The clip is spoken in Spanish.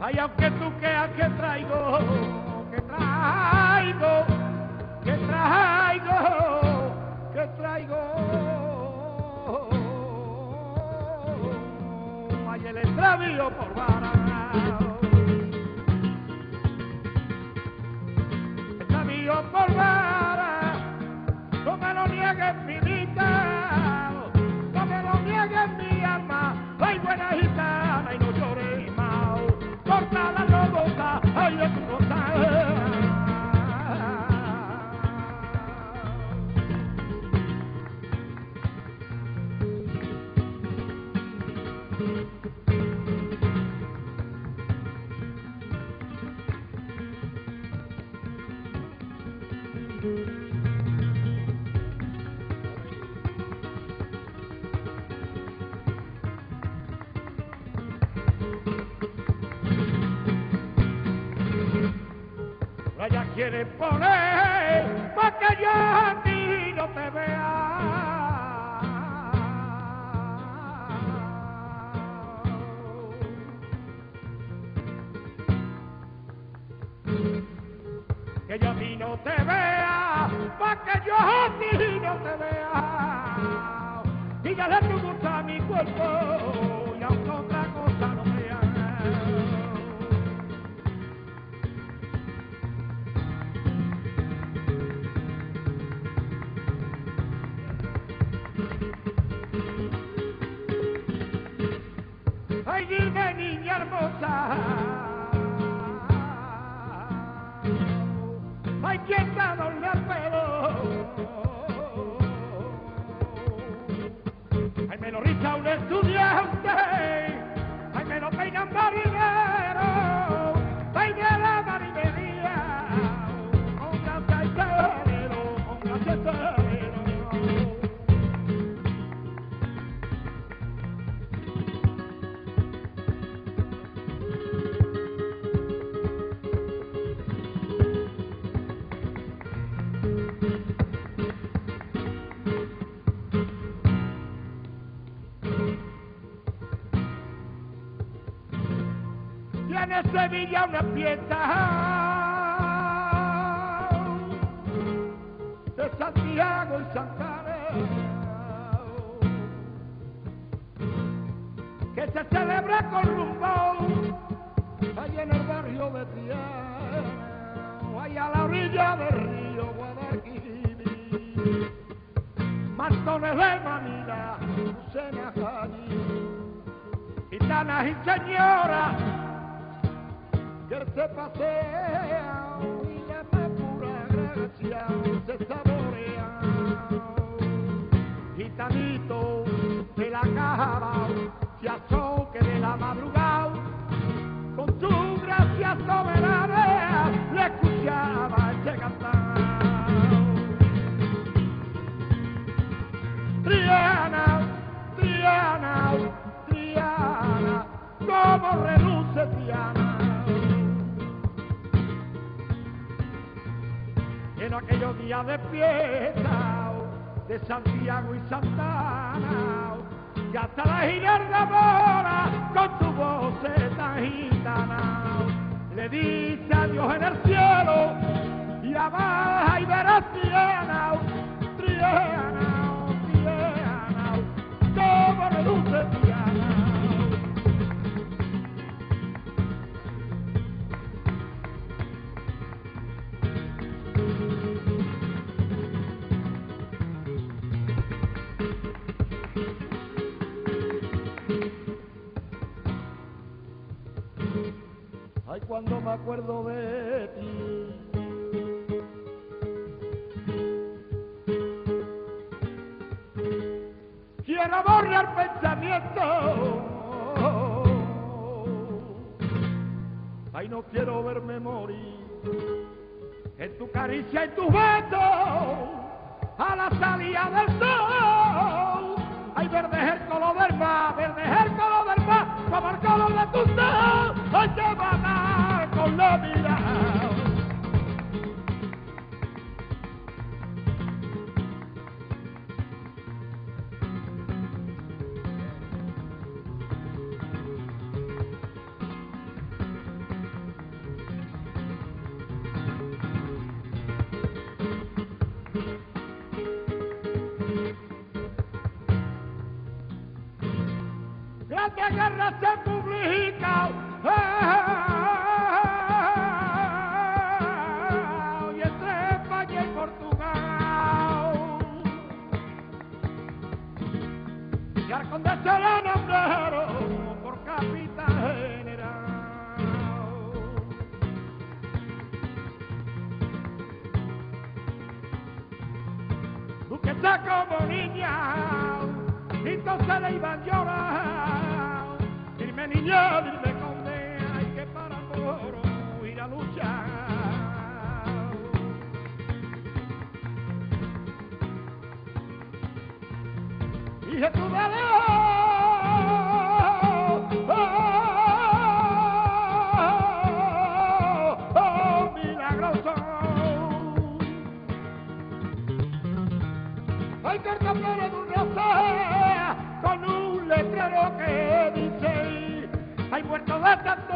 Ay, aunque tú creas que traigo, que traigo, que traigo, que traigo. Ay, el extravío por varao, extravío por vara, no me lo niegues mi vida, no me lo niegues mi alma. Ay, buena gitana, y no llores más, corta la robosa, ay, de tu cosa. Ella quiere poner pa' que yo a ti no te vea. Que yo a ti no te vea, pa' que yo a ti no te vea. Y ya le tu gusta mi cuerpo y aunque otra cosa no vea. Ay, dime, niña hermosa, ay, ¿quién te adorna el pelo? Ay, me lo riza un estudiante, ay, me lo peina un marinero, ay, de la marinería, con gracia y salero, con gracia y salero. Tiene Sevilla una fiesta de Santiago y Santana que se celebra con rumbo allá en el barrio de Triana, allá a la orilla del río Guadalquivir, mantones de Manila, cenas allí, gitanas y señoras que se pasea y la más pura gracia se saborea. Gitanito de la caja se azoque de la madrugada, con su gracia soberana le escuchaba este cantar. Triana, Triana, Triana, como reluce Triana. En aquellos días de fiesta de Santiago y Santana, que hasta la Ginarda Mora con su voz tan gitana le dice adiós en el cielo y a baja y verás Triana, Triana, Triana, como reluce Triana. Ay, cuando me acuerdo de ti, quiero borrar pensamientos. Ay, no quiero verme morir en tu caricia y tus besos a la salida del sol. Ay, verde es el color del mar, verde es el color del mar, como el color de tus ojos. Ay, te va a dar con la mirada. mañana se publica y entre España y Portugal y al conde se le nombraron por capitán general. Duquesa como niña y entonces le iban a llorar. Dime niña, dime conde, hay que para moro ir a luchar. Y Jesús de León, milagroso. Hay cartaplera de un rosa con un letrero que dice: hay muerto de tanto